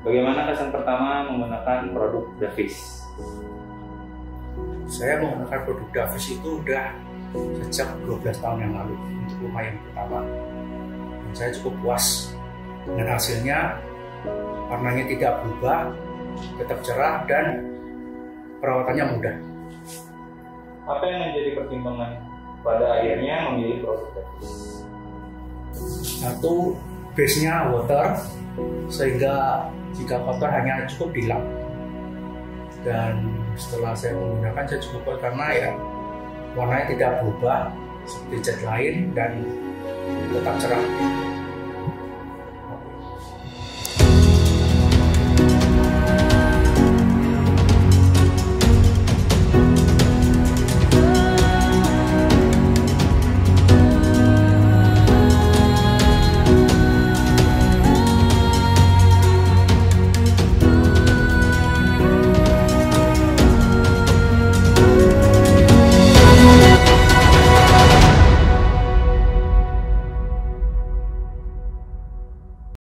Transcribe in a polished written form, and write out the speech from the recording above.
Bagaimana kesan pertama menggunakan produk Davis? Saya menggunakan produk Davis itu udah sejak 12 tahun yang lalu untuk rumah yang pertama. Dan saya cukup puas dengan hasilnya, warnanya tidak berubah, tetap cerah dan perawatannya mudah. Apa yang menjadi pertimbangan pada akhirnya memilih produk Davis? Satu, base-nya water, sehingga jika kotor hanya cukup dilap. Dan setelah saya menggunakan, saya cukup puas karena ya warnanya tidak berubah seperti cat lain dan tetap cerah.